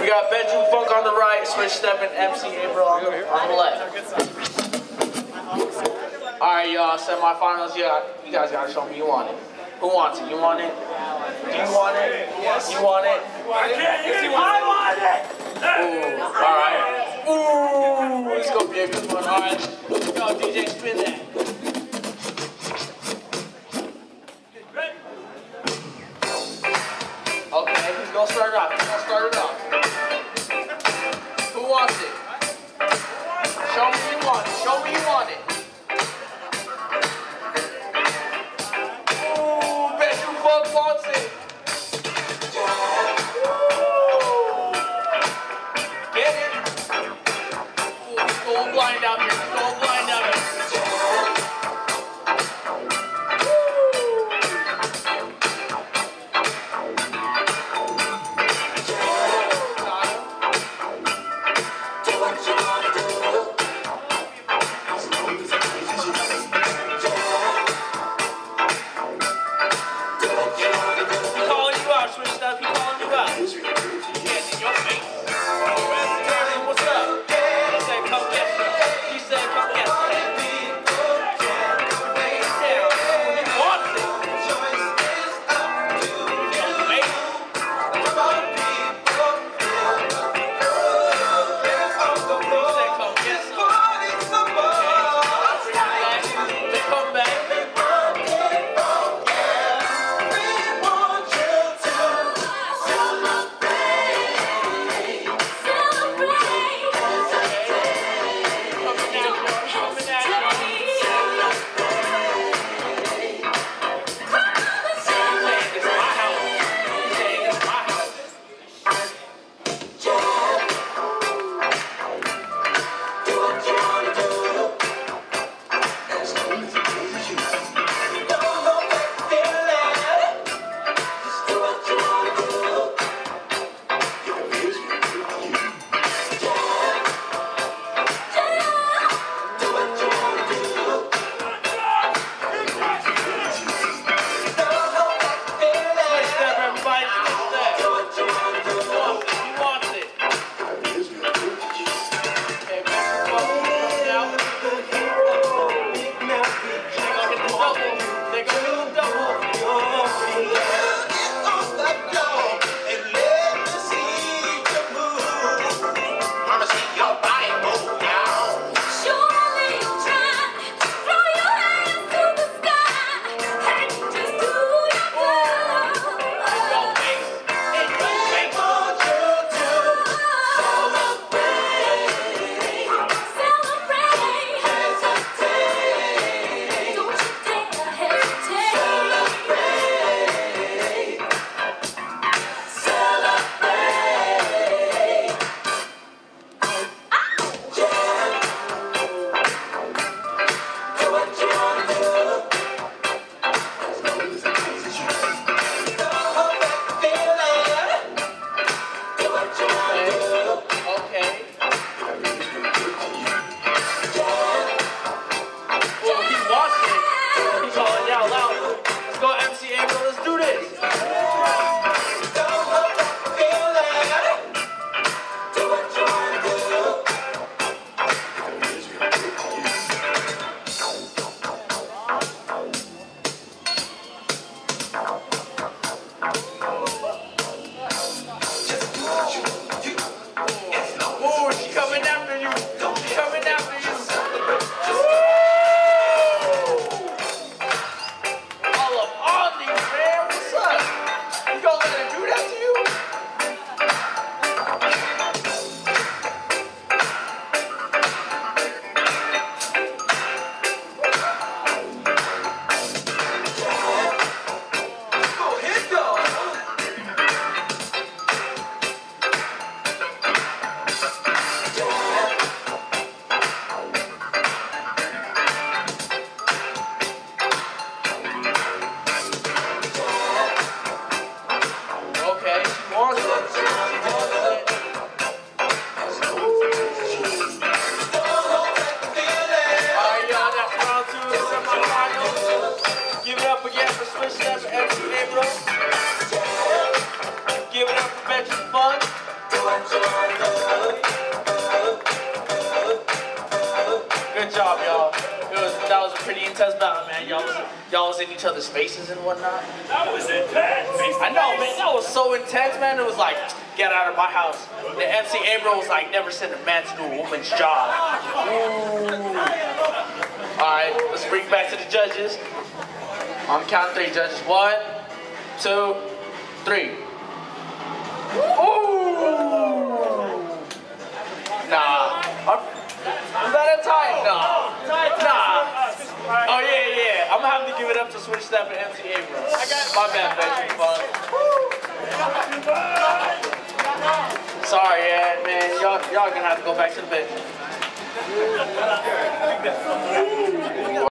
got Bedroom Funk on the right, Switch Step and MC April on the left. Alright, y'all, semifinals. Yeah, you guys gotta show me you want it. Who wants it? You want it? Do you want it? Yes. You want it? I want it! Ooh, alright. Ooh, it's gonna be a good one. Alright, let's go, DJ, spin that. Okay, who's gonna start it off? Who's gonna start it off? Who wants it? Show me you want it. Show me you want it. Ooh, Bedroom Funk wants it. Get it? Ooh, he's going blind out here. He's going blind out here. Good job, y'all. That was a pretty intense battle, man. Y'all was in each other's faces and whatnot. That was intense. I know, man. That was so intense, man. It was like, get out of my house. The MC Abro was like, never send a man to do a woman's job. Ooh. All right, let's bring it back to the judges. On the count of 3, judges. 1, 2, 3. Ooh. Nah. Was that a tie? Nah. Oh yeah. I'm gonna have to give it up to Switch Step and MC Abrams. My bad, Benjamin Funk. Sorry, yeah, man. Y'all gonna have to go back to the bench.